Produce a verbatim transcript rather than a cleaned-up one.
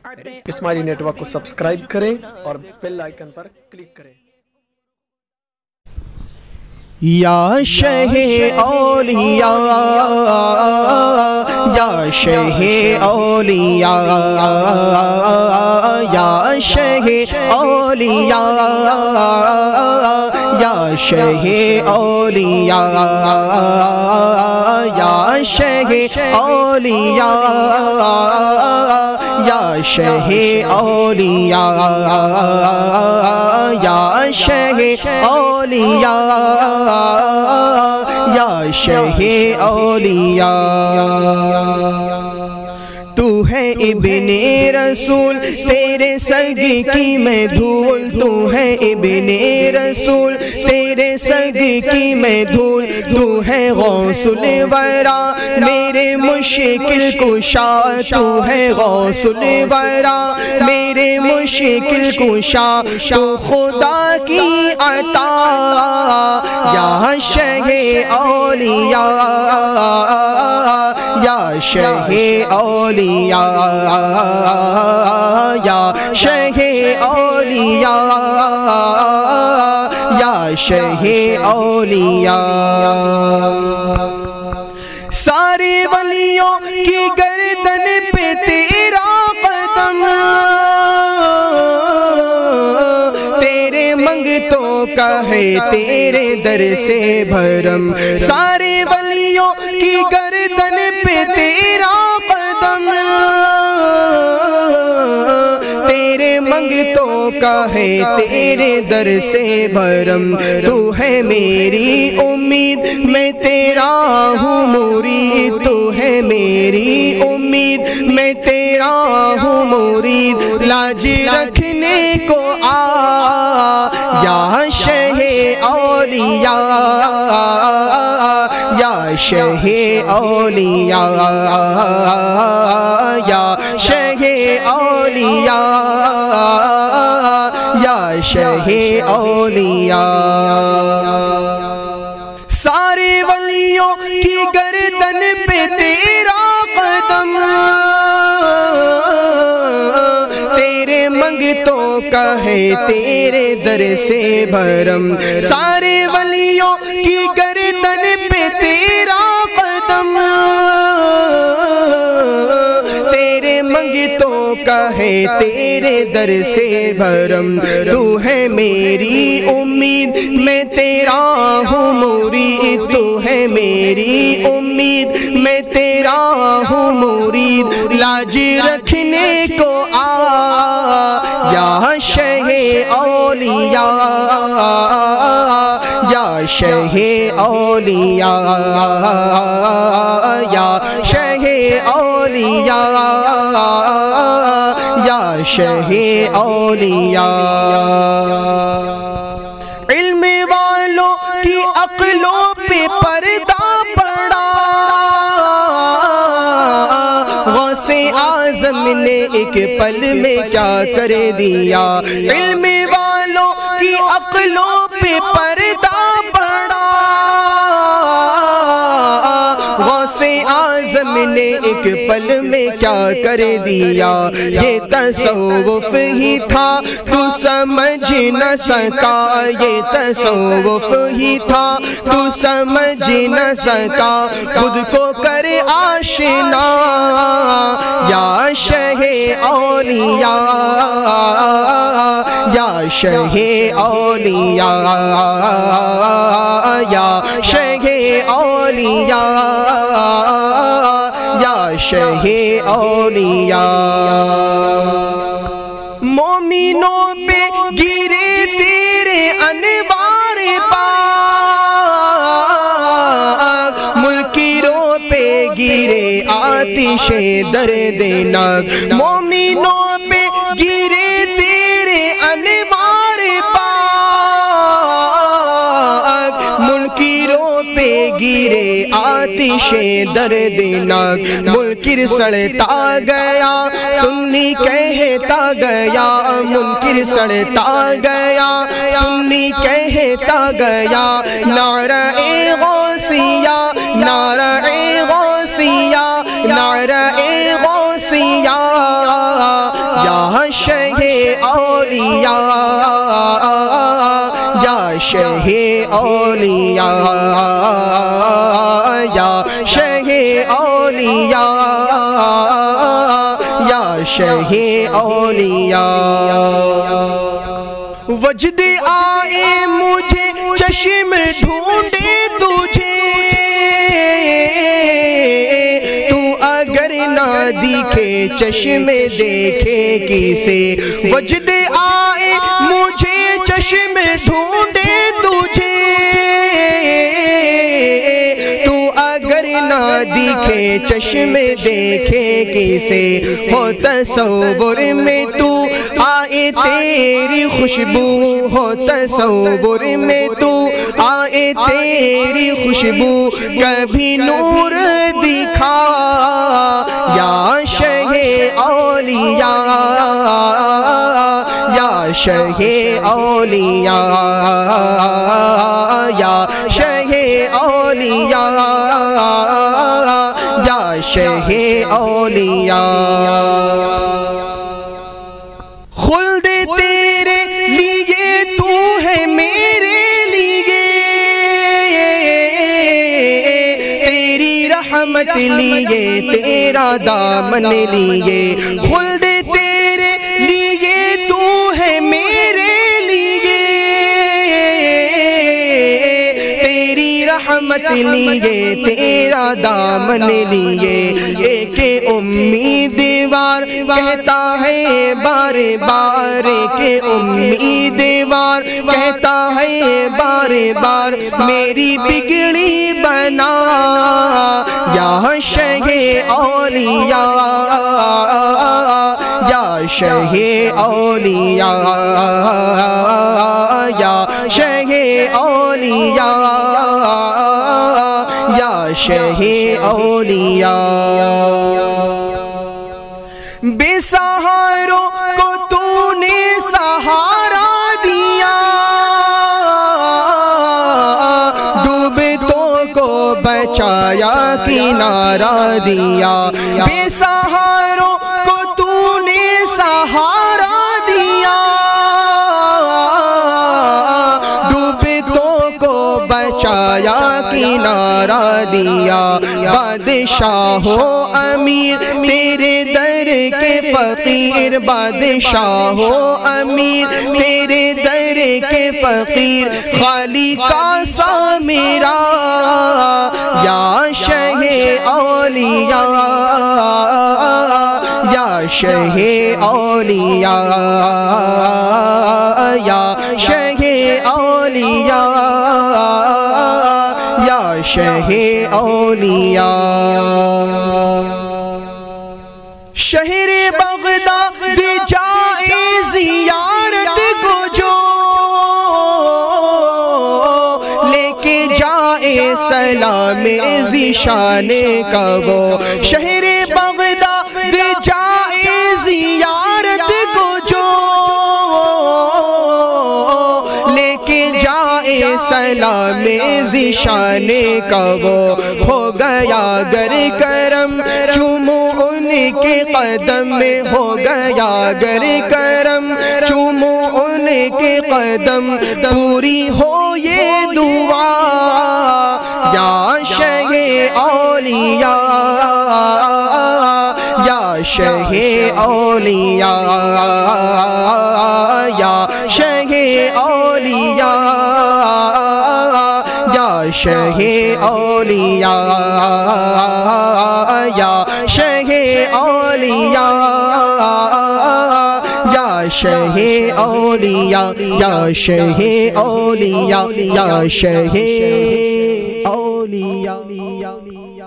اسماعیلی network کو subscribe کریں اور بیل آئیکن پر کلک کریں۔ یا شہ اولیاء یا شہ اولیاء یا شہ اولیاء یا شہ اولیاء یا شہ اولیاء یا شہ اولیاء یا شہ اولیاء یا شہ اولیاء تو ہے ابن رسول تیرے سگ کی میں دھول، تو ہے ابن رسول تیرے سگ کی میں دھول، تو ہے غوث الورا میرے مشکل کشا، تو ہے غوث الورا میرے مشکل کشا، تو خدا کی عطا یا شہ اولیاء یا شہ اولیاء یا شہ اولیاء یا شہ اولیاء سارے ولیوں کی گردن پہ تیرا قدم، تیرے منگتوں کا ہے تیرے در سے بھرم، سارے ولیوں کی گردن پہ تیرا قدم، تیرے منگتوں کا ہے تیرے در سے بھرم، تو ہے میری امید میں تیرا ہوں مرید، تو ہے میری امید میں تیرا ہوں مرید، لاج رکھنے کو آ یا شہ اولیاء یا شہ اولیاء یا شہ اولیاء یا شہ اولیاء سارے ولیوں کی گردن پہ تیرا قدم، تیرے منگتوں کا ہے تیرے در سے بھرم، سارے ولیوں کی گردن پہ تیرا قدم، تیرے منگتوں کا ہے تیرے در سے بھرم، تو ہے میری امید میں تیرا ہوں مرید، تو ہے میری امید میں تیرا ہوں مرید، لاج رکھنے کو آ یا شہ اولیاء یا شہ اولیاء یا شہ اولیاء یا شہ اولیاء علم والوں کی عقلوں پہ پردہ پڑا، غوث اعظم نے ایک پل میں کیا کر دیا، علم والوں کی عقلوں پہ پردہ پڑا، غوث اعظم نے ایک پل میں کیا کر دیا، یہ تصوف ہی تھا تو سمجھ نہ سکا، یہ تصوف ہی تھا تو سمجھ نہ سکا، خود کو کر آشنا یا شہ اولیاء یا شہ اولیاء یا شہ اولیاء یا شہ اولیاء مومنوں پہ گرے تیرے انوار پاک، منکروں پہ گرے آتش درد ناک، مومنوں پہ گرے تیرے انوار پاک، منکروں پہ گرے آتش درد ناک، منکر سڑتا گیا سنی کہتا گیا، منکر سڑتا گیا سنی کہتا گیا، نعرہ غوثیہ نعرہ غوثیہ نعرہ غوثیہ یا شہ اولیاء یا شہ اولیاء یا شہ اولیاء یا شہ اولیاء وجد آئے مجھے چشم ڈھونڈے تجھے تو اگر نہ دکھے چشم دیکھے کسے وجد آئے مجھے چشم ڈھونڈے تجھے تو اگر نہ دکھے چشم دیکھے کسے ہو تصور میں تو آئے تیری خوشبو ہو تصور میں تو آئے تیری خوشبو کبھی نور دکھا یا شہ اولیاء یا شہ اولیاء یا شہ اولیاء یا شہ اولیاء خلد تیرے لیے تو ہے میرے لیے تیری رحمت لیے تیرا دامن لیے خلد تیرے لیے تو ہے میرے لیے تیری رحمت لیے تیرا دامن لیے ایک امیدوار کہتا ہے بار بار کہ امیدوار کہتا ہے بار بار میری بگڑی بنا یا شہ اولیاء یا شہ اولیاء یا شہ اولیاء یا شہ اولیاء بے سہاروں کو تو نے سہارا دیا ڈوبتوں کو بچایا کنارہ دیا بے سہاروں کو تو نے سہارا دیا ڈوبتوں کو بچایا کنارہ دیا بادشاہ ہو امیر تیرے در کے فقیر بادشاہ ہو امیر تیرے در کے فقیر خالی کا سا میرا یا شہ اولیاء یا شہ اولیاء یا شہ اولیاء یا شہ اولیاء شہر بغداد جائے زیارت کو جو لے کے جائے سلام ذیشان کا وہ شہر بغداد جائے زیارت کو جو لے کے جائے سلام ذیشان کا وہ ہو گیا گر کرم چومو ان کے قدم میں ہو گیا گر کرم چومو ان کے قدم پوری ہو یہ دعا یا شہ اولیاء یا شہ اولیاء یا شہ اولیاء یا شہ اولیاء یا شہ اولیاء یا شہ اولیاء یا شہ اولیاء یا شہ اولیاء